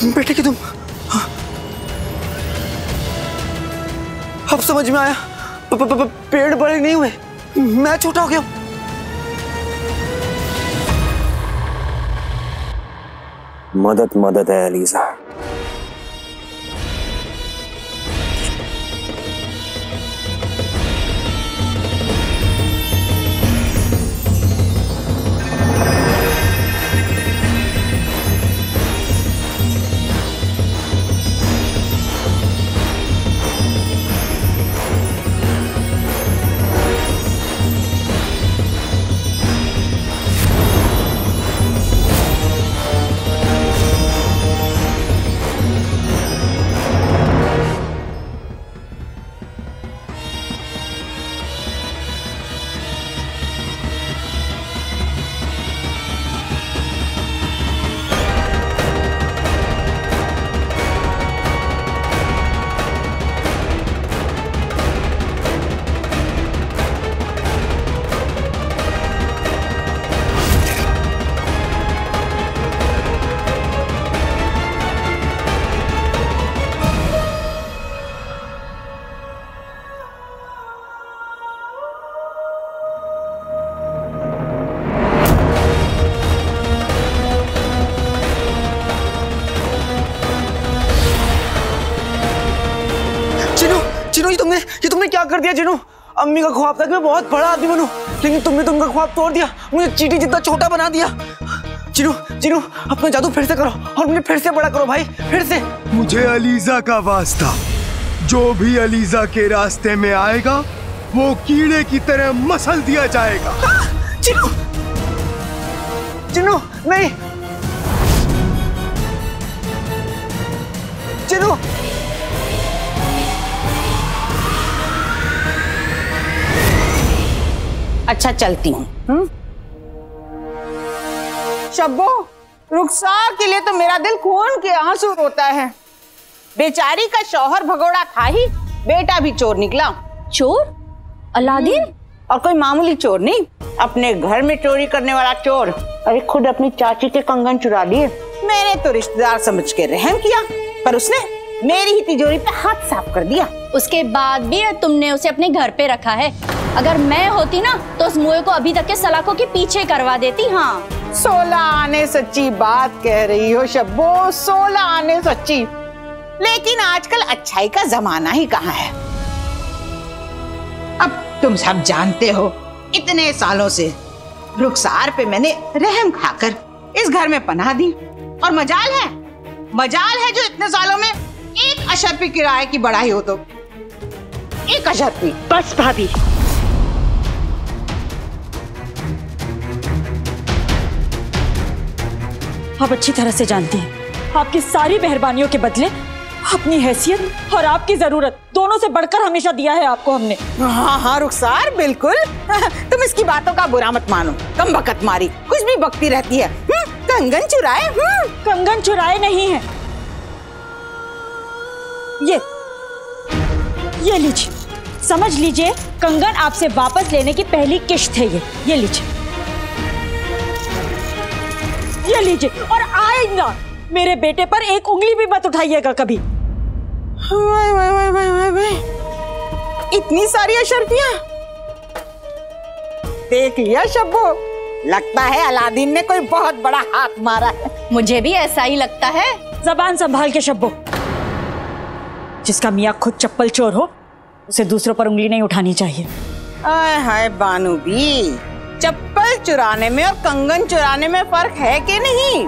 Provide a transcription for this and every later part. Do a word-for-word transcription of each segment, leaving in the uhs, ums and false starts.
बेटे की तुम, अब समझ में आया, प, प, प, पेड़ बड़े नहीं हुए, मैं छोटा हो गया। मदद मदद है एलिसा। ये तुमने ये तुमने क्या कर दिया जिनू? अम्मी का ख्वाब था कि मैं बहुत बड़ा आदमी बनूं, लेकिन तुमने तुमका ख्वाब तोड़ दिया, मुझे चींटी जितना छोटा बना दिया। जिनू जिनू अपना जादू फिर से करो और मुझे फिर से बड़ा करो भाई, फिर से। मुझे अलीजा का वास्ता, जो भी अलीजा के रास्ते में आएगा वो कीड़े की तरह मसल दिया जाएगा। जिनू जिनू नहीं, जिनू अच्छा चलती हूँ। शब्बो, रुखसार के लिए तो मेरा दिल खून के आंसू रोता है। बेचारी का शौहर भगोड़ा था ही, बेटा भी चोर निकला। चोर? अलादीन? और कोई मामूली चोर नहीं, अपने घर में चोरी करने वाला चोर। अरे खुद अपनी चाची के कंगन चुरा लिए। मैंने तो रिश्तेदार समझ के रहम किया, पर उसने मेरी ही तिजोरी पे हाथ साफ कर दिया। उसके बाद भी तुमने उसे अपने घर पे रखा है। अगर मैं होती ना तो उस मुए को अभी तक के सलाखों के पीछे करवा देती। हाँ, सोलह आने सच्ची बात कह रही हो शब्बो, सोलह आने सच्ची। लेकिन आजकल अच्छाई का जमाना ही कहाँ है। अब तुम सब जानते हो, इतने सालों से रुखसार पे मैंने रहम खाकर इस घर में पनाह दी, और मजाल है मजाल है जो इतने सालों में एक अशर्फी किराए की बढ़ाई हो। तो एक अशर्फी बस भाभी, आप अच्छी तरह से जानती हैं, आपकी सारी मेहरबानियों के बदले अपनी हैसियत और आपकी जरूरत दोनों से बढ़कर हमेशा दिया है आपको हमने। हाँ हाँ रुखसार, बिल्कुल। तुम इसकी बातों का बुरा मत मानो, कम बकत मारी कुछ भी बकती रहती है। कंगन चुराए? कंगन चुराए नहीं है, ये ये लीजिए, समझ लीजिए कंगन आपसे वापस लेने की पहली किश्त है ये ये लीजिए, ये लीजिए। और आइंदा मेरे बेटे पर एक उंगली भी मत उठाइएगा कभी। वाई वाई वाई वाई वाई वाई, इतनी सारी अशर्फियां देख लिया शब्बो, लगता है अलादीन ने कोई बहुत बड़ा हाथ मारा है। मुझे भी ऐसा ही लगता है। जबान संभाल के शब्बो, जिसका मियाँ खुद चप्पल चोर हो उसे दूसरों पर उंगली नहीं उठानी चाहिए। आय हाय बानू भी, चप्पल चुराने में और कंगन चुराने में फर्क है कि नहीं?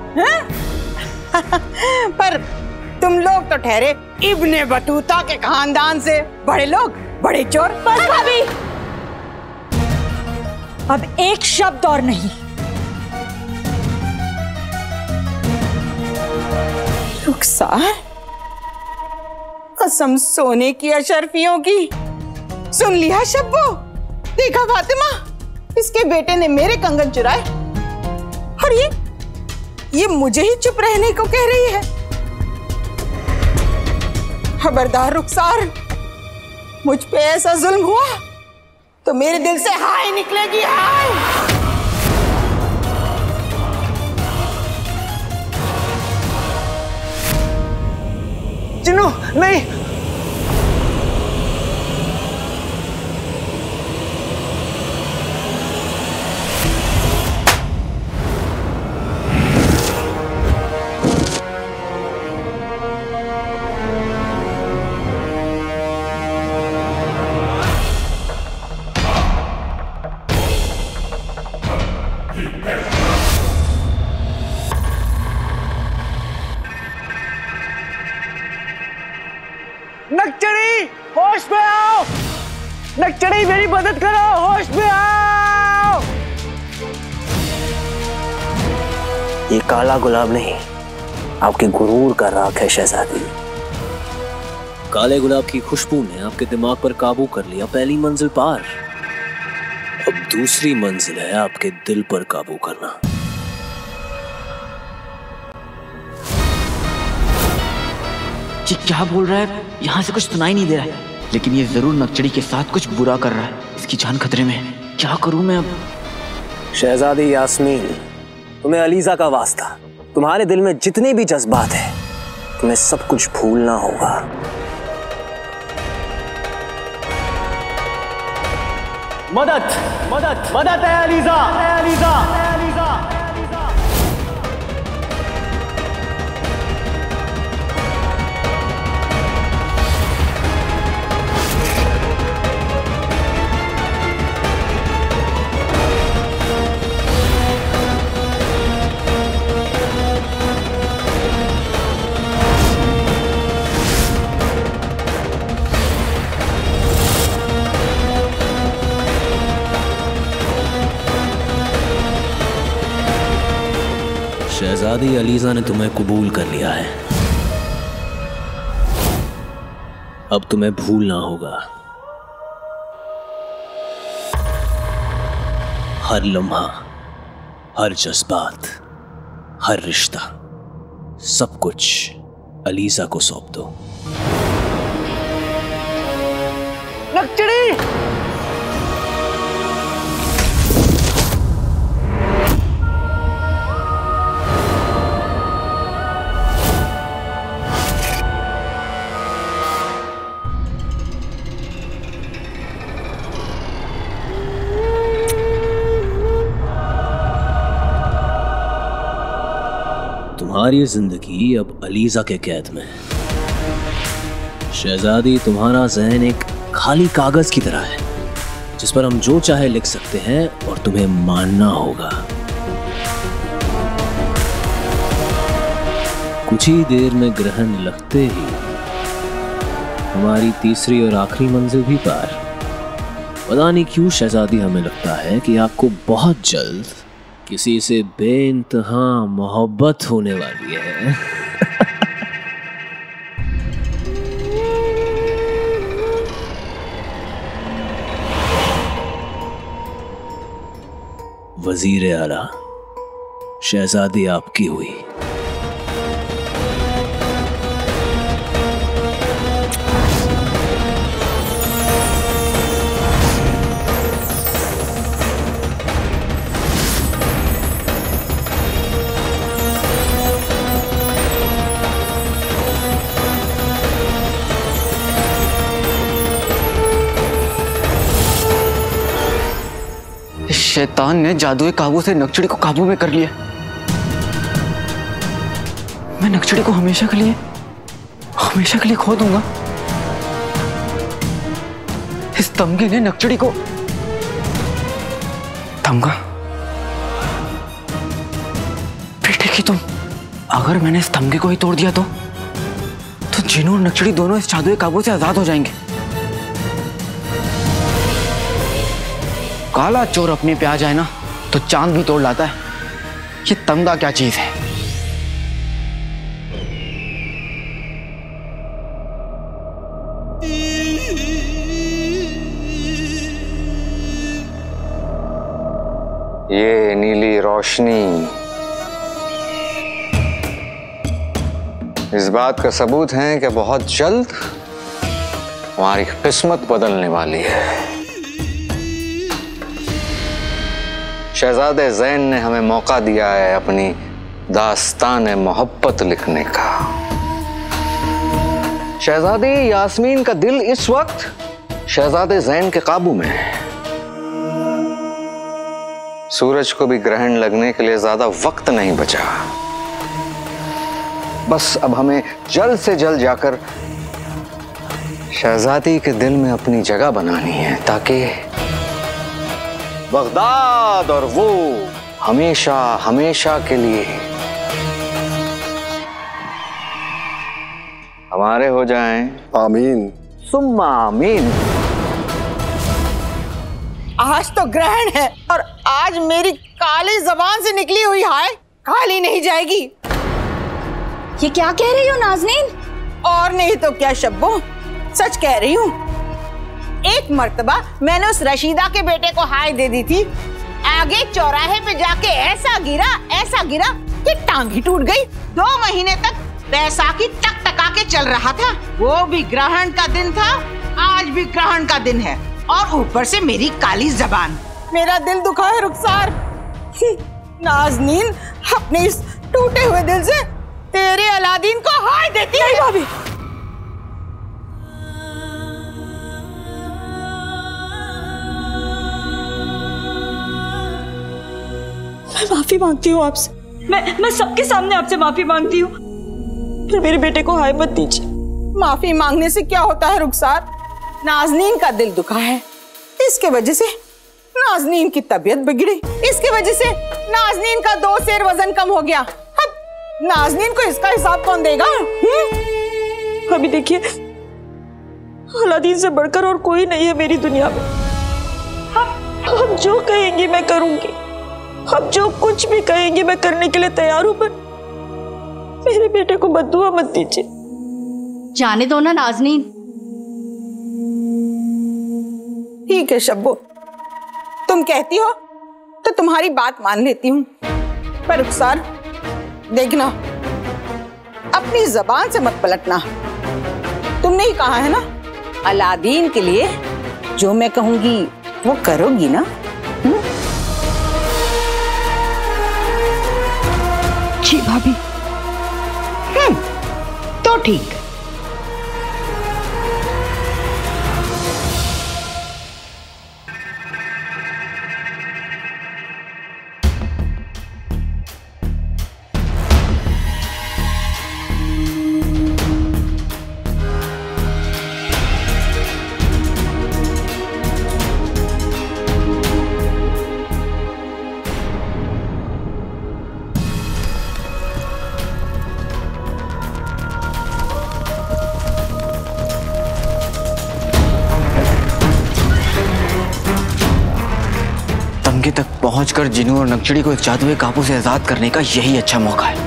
पर तुम लोग तो ठहरे इब्ने बतूता के खानदान से, बड़े लोग बड़े चोर। बस भाभी, अब एक शब्द और नहीं। रुखसार, कसम सोने की अशर्फियों की। सुन लिया शब्बो, देखा फातिमा, इसके बेटे ने मेरे कंगन चुराए और ये ये मुझे ही चुप रहने को कह रही है। खबरदार रुखसार, मुझ पे ऐसा जुल्म हुआ तो मेरे दिल से हाय निकलेगी, हाय। चिन्नू नहीं। नक्चड़ी होश में आओ, नक्चड़ी मेरी मदद करो, होश में आओ। ये काला गुलाब नहीं, आपके गुरूर का राख है शहजादी। काले गुलाब की खुशबू ने आपके दिमाग पर काबू कर लिया, पहली मंजिल पार। अब दूसरी मंजिल है आपके दिल पर काबू करना। ये क्या बोल रहा है? यहाँ से कुछ सुनाई नहीं दे रहा है, लेकिन ये जरूर नक्चड़ी के साथ कुछ बुरा कर रहा है। इसकी जान खतरे में है। क्या करूं मैं अब? शहजादी यास्मीन, तुम्हें अलीजा का वास्ता, तुम्हारे दिल में जितने भी जज्बात हैं, तुम्हें सब कुछ भूलना होगा। मदद मदद मदद है अलीजा, है अलीजा, है अलीजा। शहजादी अलीजा ने तुम्हें कबूल कर लिया है। अब तुम्हें भूलना होगा। हर लम्हा, हर जज्बात, हर रिश्ता, सब कुछ अलीजा को सौंप दो। नक्चड़ी तुम्हारी जिंदगी अब अलीजा के कैद में है। शहजादी, तुम्हारा ज़हन एक खाली कागज की तरह है, जिस पर हम जो चाहे लिख सकते हैं और तुम्हें मानना होगा। कुछ ही देर में ग्रहण लगते ही हमारी तीसरी और आखिरी मंजिल भी पार। पता नहीं क्यों शहजादी, हमें लगता है कि आपको बहुत जल्द किसी से बेइंतहा मोहब्बत होने वाली है। वजीर आला, शहजादी आपकी हुई। शैतान ने जादुई काबू से नक्चड़ी को काबू में कर लिया। मैं नक्चड़ी को हमेशा के लिए हमेशा के लिए खो दूंगा। इस तमगे ने नक्चड़ी को तमगा बेटे की तुम, अगर मैंने इस तमगे को ही तोड़ दिया तो तो जीनू और नक्चड़ी दोनों इस जादुई काबू से आजाद हो जाएंगे। काला चोर अपने पे आ जाए ना तो चांद भी तोड़ लाता है। ये तमगा क्या चीज है? ये नीली रोशनी इस बात का सबूत है कि बहुत जल्द हमारी किस्मत बदलने वाली है। शहजादे ज़ैन ने हमें मौका दिया है अपनी दास्तान मोहब्बत लिखने का। शहजादी यास्मीन का दिल इस वक्त शहजादे ज़ैन के काबू में है। सूरज को भी ग्रहण लगने के लिए ज्यादा वक्त नहीं बचा। बस अब हमें जल्द से जल्द जाकर शहजादी के दिल में अपनी जगह बनानी है, ताकि बगदाद और वो हमेशा हमेशा के लिए हमारे हो जाएं। आमीन। सुम्मा आमीन। आज तो ग्रहण है और आज मेरी काली जबान से निकली हुई हाय काली नहीं जाएगी। ये क्या कह रही हो नाज़नीन? और नहीं तो क्या शब्बो, सच कह रही हूँ। एक मर्तबा मैंने उस रशीदा के बेटे को हाय दे दी थी। आगे चौराहे पे जाके ऐसा गिरा ऐसा गिरा कि टांग ही टूट गई। दो महीने तक बैसाखी टक टका के चल रहा था। वो भी ग्रहण का दिन था, आज भी ग्रहण का दिन है, और ऊपर से मेरी काली जबान। मेरा दिल दुखा है रुखसार। नाज़नीन अपने इस टूटे हुए दिल से तेरे अलादीन को हाय देती है। भाभी मैं माफी मांगती हूँ आपसे। मैं मैं सबके सामने आपसे माफी मांगती हूँ। फिर मेरे बेटे को हाय मत दीजिए। माफी मांगने से क्या होता है रुखसार? नाज़नीन का दिल दुखा है, इसके वजह से नाज़नीन की तबीयत बिगड़ी, इसके वजह से नाज़नीन का दो सेर वजन कम हो गया। अब नाज़नीन को इसका हिसाब कौन देगा? अभी देखिए, अलादीन से बढ़कर और कोई नहीं है मेरी दुनिया में। आप जो कहेंगी मैं करूंगी, आप जो कुछ भी कहेंगी मैं करने के लिए तैयार हूं, पर मेरे बेटे को बद्दुआ मत दीजिए। जाने दो ना नाज़नीन। ठीक है शब्बो, तुम कहती हो तो तुम्हारी बात मान लेती हूँ, पर रुखसार देखना, अपनी जबान से मत पलटना। तुमने ही कहा है ना, अलादीन के लिए जो मैं कहूंगी वो करोगी ना? हुँ? जी भाभी। हम्म, तो ठीक। तंगे तक पहुंचकर जिनू और नक्चड़ी को एक जादुई काबू से आजाद करने का यही अच्छा मौका है।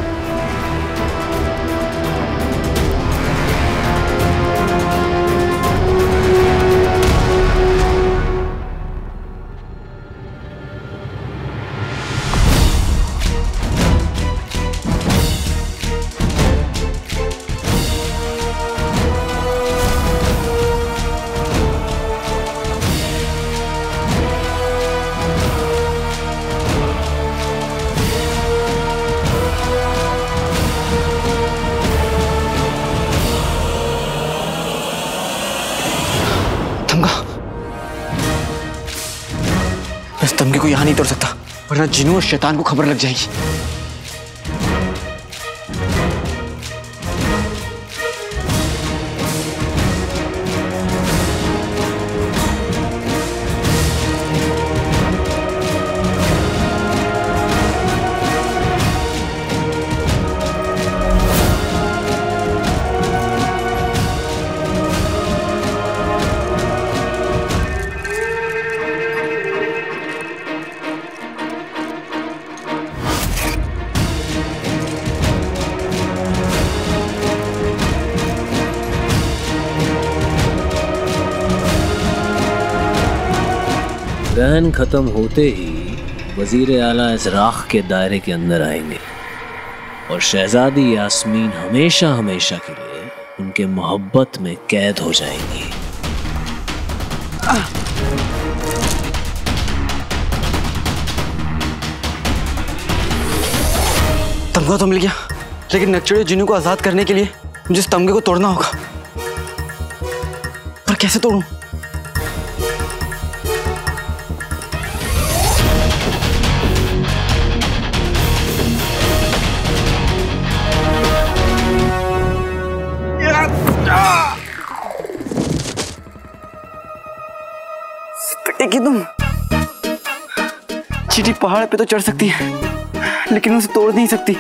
इस तमगे को यहां नहीं तोड़ सकता, वरना जिनू और शैतान को खबर लग जाएगी। ग्रहण खत्म होते ही वजीर आला इस राख के दायरे के अंदर आएंगे और शहजादी यास्मीन हमेशा हमेशा के लिए उनके मोहब्बत में कैद हो जाएंगी। तमगा तो मिल गया, लेकिन नक्चड़ी जिनू को आजाद करने के लिए मुझे इस तमगे को तोड़ना होगा। कैसे तोड़ूं? कि तुम चींटी पहाड़ पे तो चढ़ सकती है लेकिन उसे तोड़ नहीं सकती।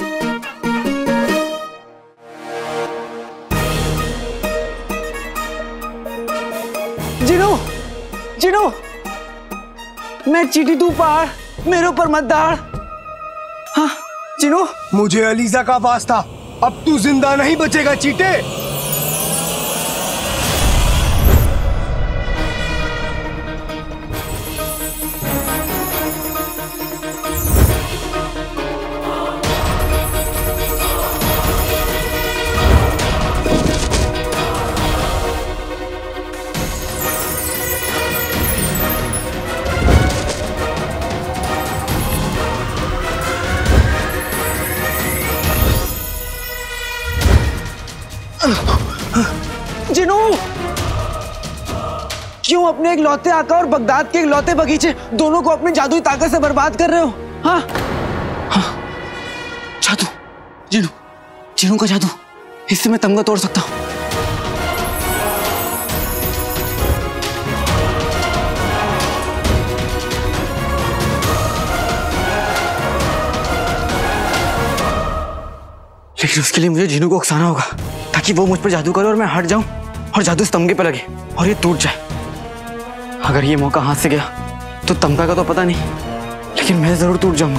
जिनू, जिनू, मैं चींटी तू पहाड़, मेरे ऊपर मत दहाड़। हाँ जिनू, मुझे अलीजा का वास्ता, अब तू जिंदा नहीं बचेगा चीटे। जिनू, क्यों अपने एक लौते आका और बगदाद के एक लौते बगीचे दोनों को अपनी जादुई ताकत से बर्बाद कर रहे हो? हाँ हाँ, जादू, जिनू, जिनू का जादू, इससे मैं तमगा तोड़ सकता हूँ। लेकिन उसके लिए मुझे जिनू को उकसाना होगा ताकि वो मुझ पर जादू करे और मैं हट जाऊं और जादू इस तमगे पे लगे और ये टूट जाए। अगर ये मौका हाथ से गया तो तमगा का तो पता नहीं, लेकिन मैं जरूर टूट जाऊंगा।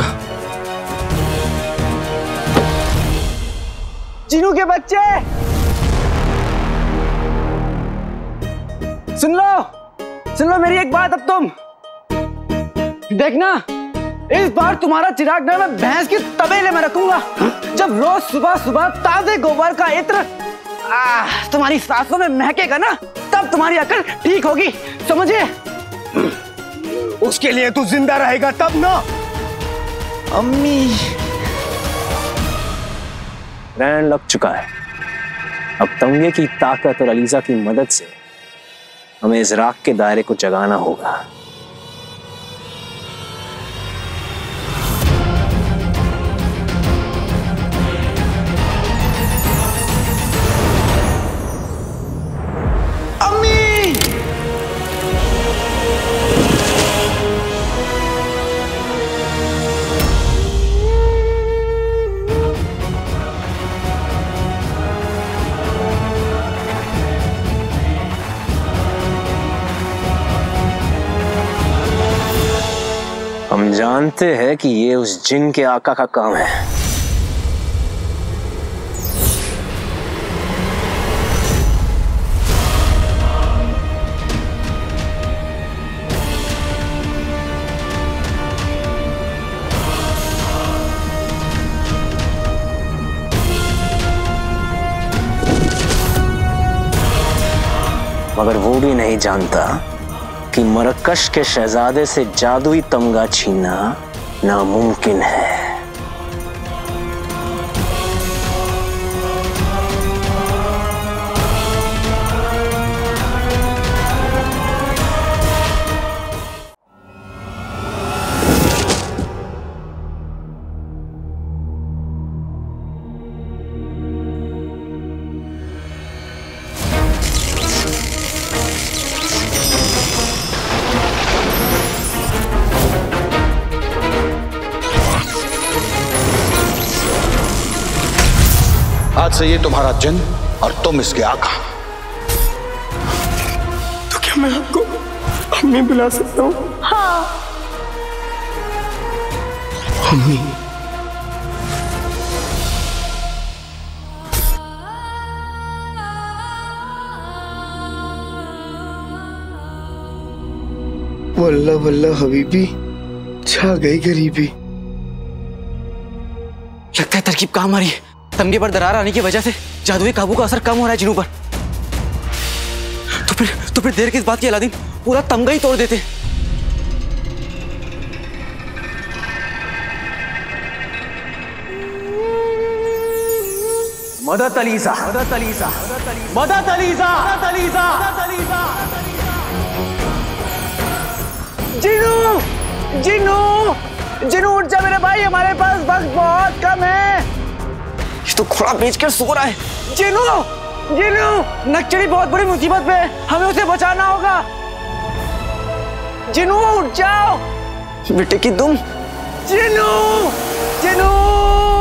जिनू के बच्चे, सुन लो, सुन लो मेरी एक बात। अब तुम देखना, इस बार तुम्हारा चिराग ना मैं भैंस की तबेले में रखूंगा। जब रोज सुबह सुबह ताजे गोबर का इत्र आ, तुम्हारी सांसों में महकेगा ना, तब तुम्हारी अकल ठीक होगी, समझे? उसके लिए तू जिंदा रहेगा तब ना। अम्मी, ग्रहण लग चुका है। अब तमगे की ताकत और अलीजा की मदद से हमें इस राख के दायरे को जगाना होगा। हम जानते हैं कि ये उस जिन के आका का काम है। मगर वो भी नहीं जानता कि मरकश के शहजादे से जादुई तमगा छीनना नामुमकिन है। आज से ये तुम्हारा जिन और तुम इसके आका। तो क्या मैं आपको अम्मी बुला सकता हूँ? हाँ। अम्मी, वल्ला वल्ला हबीबी, छा गई गरीबी। लगता है तरकीब काम आ रही है। तमगे पर दरार आने की वजह से जादुई काबू का असर कम हो रहा है जिनू पर। तो फिर तो फिर देर किस बात की अलादीन, पूरा तमगा ही तोड़ देते। मदद अलीजा, मदद अलीजा, मदद अलीजा, मदद अलीजा, मदद अलीजा। जिनू, जिनू, जिनू उठ जा मेरे भाई, हमारे पास वक्त बहुत कम है। ये तो घोड़ा बेच कर सो रहा है। जिनू, जिनू, नक्चड़ी बहुत बड़ी मुसीबत में है, हमें उसे बचाना होगा। जिनू उठ जाओ बेटे की तुम। जिनू, जिनू।